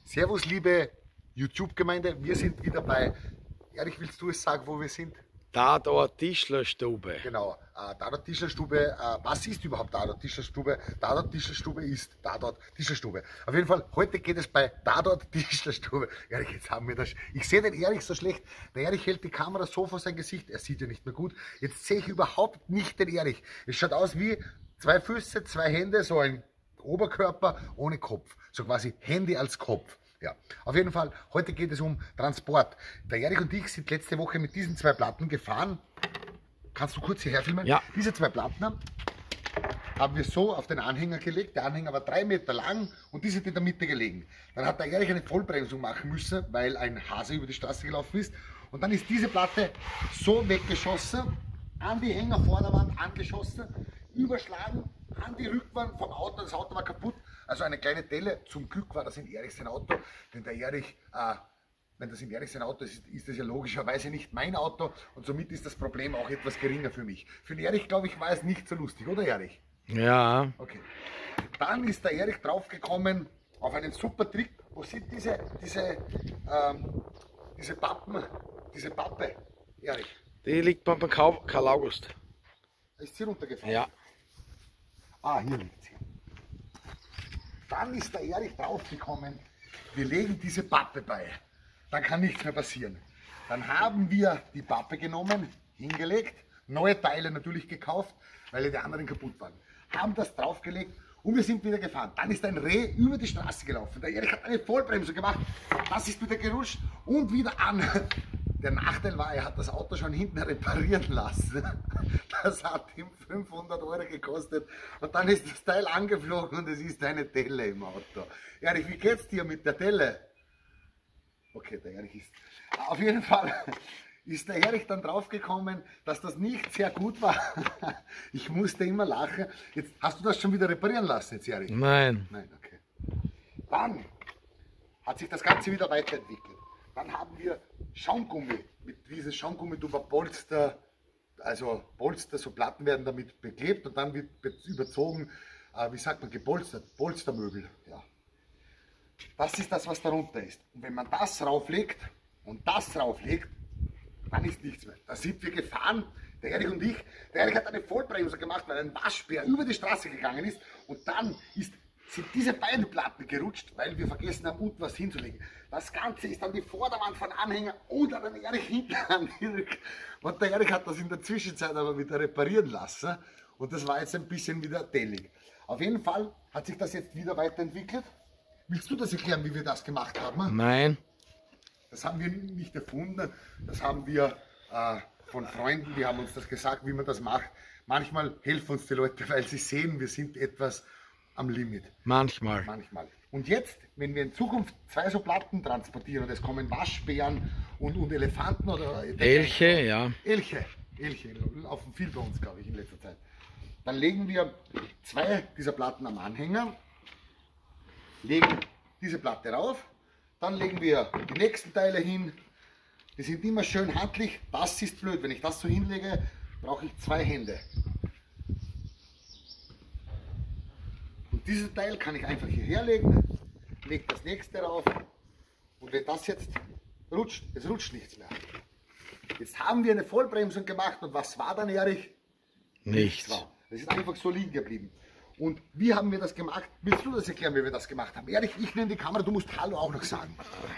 Servus, liebe YouTube-Gemeinde, wir sind wieder bei, Erich, willst du es sagen, wo wir sind? Tatort Tischlerstube. Genau, Tatort Tischlerstube. Was ist überhaupt Tatort Tischlerstube? Tatort Tischlerstube ist Tatort Tischlerstube. Auf jeden Fall, heute geht es bei Tatort Tischlerstube. Erich, jetzt haben wir das. Ich sehe den Erich so schlecht. Der Erich hält die Kamera so vor sein Gesicht. Er sieht ja nicht mehr gut. Jetzt sehe ich überhaupt nicht den Erich. Es schaut aus wie zwei Füße, zwei Hände, so ein Oberkörper ohne Kopf. So quasi Handy als Kopf. Ja, auf jeden Fall, heute geht es um Transport. Der Erich und ich sind letzte Woche mit diesen zwei Platten gefahren. Kannst du kurz hierher filmen? Ja. Diese zwei Platten haben wir so auf den Anhänger gelegt. Der Anhänger war 3 Meter lang und die sind in der Mitte gelegen. Dann hat der Erich eine Vollbremsung machen müssen, weil ein Hase über die Straße gelaufen ist. Und dann ist diese Platte so weggeschossen, an die Hängervorderwand angeschossen, überschlagen, an die Rückwand vom Auto. Das Auto war kaputt. Also eine kleine Delle. Zum Glück war das in Erich sein Auto, denn der Erich, wenn das in Erich sein Auto ist, ist das ja logischerweise nicht mein Auto und somit ist das Problem auch etwas geringer für mich. Für den Erich, glaube ich, war es nicht so lustig, oder Erich? Ja. Okay. Dann ist der Erich draufgekommen auf einen super Trick. Wo sind diese Pappe, Erich? Die liegt beim Karl August. Ist sie runtergefallen? Ja. Ah, hier liegt sie. Dann ist der Erich draufgekommen, wir legen diese Pappe bei. Dann kann nichts mehr passieren. Dann haben wir die Pappe genommen, hingelegt, neue Teile natürlich gekauft, weil die anderen kaputt waren. Haben das draufgelegt und wir sind wieder gefahren. Dann ist ein Reh über die Straße gelaufen. Der Erich hat eine Vollbremsung gemacht, das ist wieder gerutscht und wieder an. Der Nachteil war, er hat das Auto schon hinten reparieren lassen. Das hat ihm 500 € gekostet und dann ist das Teil angeflogen und es ist eine Delle im Auto. Erich, wie geht's dir mit der Delle? Okay, der Erich ist... Auf jeden Fall ist der Erich dann draufgekommen, dass das nicht sehr gut war. Ich musste immer lachen. Jetzt, hast du das schon wieder reparieren lassen jetzt, Erich? Nein. Nein, okay. Dann hat sich das Ganze wieder weiterentwickelt. Dann haben wir Schaumgummi. Mit diesem Schaumgummi über Polster, also Polster, so Platten werden damit beklebt und dann wird überzogen, wie sagt man, gepolstert, Polstermöbel. Ja. Das ist das, was darunter ist. Und wenn man das rauflegt und das rauflegt, dann ist nichts mehr. Da sind wir gefahren, der Erich und ich. Der Erich hat eine Vollbremsung gemacht, weil ein Waschbär über die Straße gegangen ist und dann sind diese beiden Platten gerutscht, weil wir vergessen haben, unten was hinzulegen. Das Ganze ist an die Vorderwand von Anhänger und an den Erich hinten angedrückt. Und der Erich hat das in der Zwischenzeit aber wieder reparieren lassen und das war jetzt ein bisschen wieder dellig. Auf jeden Fall hat sich das jetzt wieder weiterentwickelt. Willst du das erklären, wie wir das gemacht haben? Nein. Das haben wir nicht erfunden, das haben wir von Freunden, die haben uns das gesagt, wie man das macht. Manchmal helfen uns die Leute, weil sie sehen, wir sind etwas am Limit. Manchmal. Manchmal. Und jetzt, wenn wir in Zukunft 2 so Platten transportieren und es kommen Waschbären und Elefanten oder... Elche, ja. Elche laufen viel bei uns, glaube ich, in letzter Zeit. Dann legen wir 2 dieser Platten am Anhänger, legen diese Platte rauf, dann legen wir die nächsten Teile hin. Die sind immer schön handlich. Das ist blöd, wenn ich das so hinlege, brauche ich 2 Hände. Und dieses Teil kann ich einfach hierher legen, lege das nächste rauf und wenn das jetzt rutscht, es rutscht nichts mehr. Jetzt haben wir eine Vollbremsung gemacht und was war dann, Erich? Nichts. Das ist einfach so liegen geblieben. Und wie haben wir das gemacht? Willst du das erklären, wie wir das gemacht haben? Erich, ich nehme die Kamera, du musst Hallo auch noch sagen.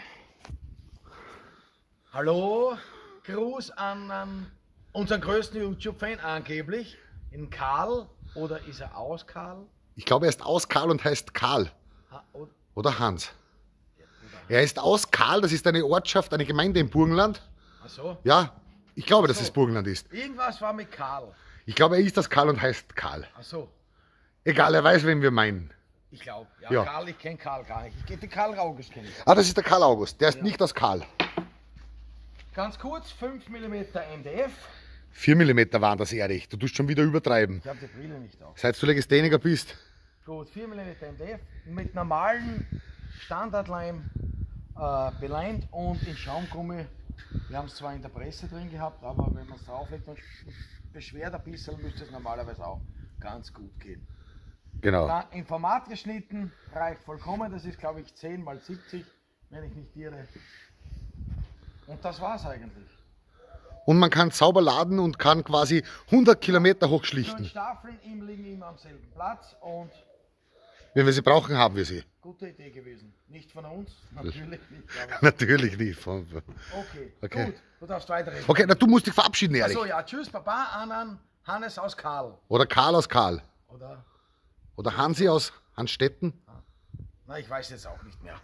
Hallo, Gruß an unseren größten YouTube-Fan angeblich, in Karl, oder ist er aus Karl? Ich glaube, er ist aus Karl und heißt Karl. Oder Hans. Er ist aus Karl, das ist eine Ortschaft, eine Gemeinde im Burgenland. Ach so. Ja, ich glaube, dass es Burgenland ist. Irgendwas war mit Karl. Ich glaube, er ist das Karl und heißt Karl. Ach so. Egal, er weiß, wen wir meinen. Ich glaube. Ja, Ja. Karl, ich kenne Karl gar nicht. Ich kenne den Karl August kennen. Ah, das ist der Karl August, der ist nicht aus Karl. Ganz kurz, 5 mm MDF. 4 mm waren das, Erich. Du tust schon wieder übertreiben. Ich habe die Brille nicht auf. Seit du Legastheniker bist. Gut, 4 mm MDF mit normalen Standardleim beleimt und in Schaumgummi. Wir haben es zwar in der Presse drin gehabt, aber wenn man es drauflegt und beschwert ein bisschen, müsste es normalerweise auch ganz gut gehen. Genau. Dann in Format geschnitten, reicht vollkommen, das ist glaube ich 10 x 70 wenn ich nicht irre. Und das war's eigentlich. Und man kann sauber laden und kann quasi 100 Kilometer Und hochschlichten. Staffeln liegen immer am selben Platz und Wenn wir sie brauchen, haben wir sie. gute Idee gewesen. Nicht von uns, natürlich nicht. Aber Natürlich nicht. okay, gut, du darfst weiterreden. Okay, na, du musst dich verabschieden, Erich. Achso, ja, tschüss, Papa, an Hannes aus Karl. Oder Karl aus Karl. Oder? Oder Hansi aus Hanstetten. Na, ich weiß jetzt auch nicht mehr.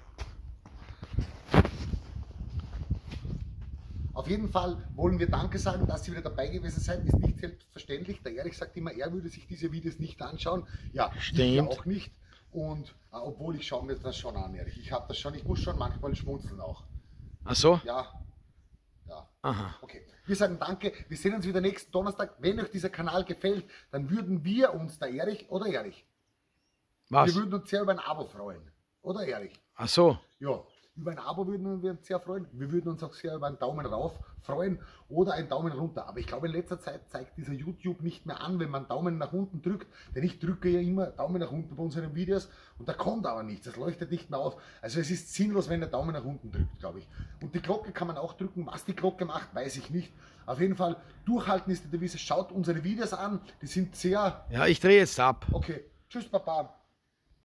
Auf jeden Fall wollen wir Danke sagen, dass Sie wieder dabei gewesen seid. Ist nicht selbstverständlich. Der Erich sagt immer, er würde sich diese Videos nicht anschauen. Ja, ich ja auch nicht. Und obwohl ich schaue mir das schon an, Erich. Ich habe das schon, ich muss schon manchmal schmunzeln auch. Ach so? Ja. Ja. Aha. Okay. Wir sagen Danke. Wir sehen uns wieder nächsten Donnerstag. Wenn euch dieser Kanal gefällt, dann würden wir uns, der Erich oder Erich, Was? wir würden uns sehr über ein Abo freuen. Oder Erich? Ach so. Ja, über ein Abo würden wir uns sehr freuen. Wir würden uns auch sehr über einen Daumen rauf freuen oder einen Daumen runter. Aber ich glaube, in letzter Zeit zeigt dieser YouTube nicht mehr an, wenn man Daumen nach unten drückt. Denn ich drücke ja immer Daumen nach unten bei unseren Videos und da kommt aber nichts. Das leuchtet nicht mehr auf. Also es ist sinnlos, wenn der Daumen nach unten drückt, glaube ich. Und die Glocke kann man auch drücken. Was die Glocke macht, weiß ich nicht. Auf jeden Fall, durchhalten ist die Devise. Schaut unsere Videos an. Die sind sehr... Ja, ich drehe jetzt ab. Okay, tschüss Papa.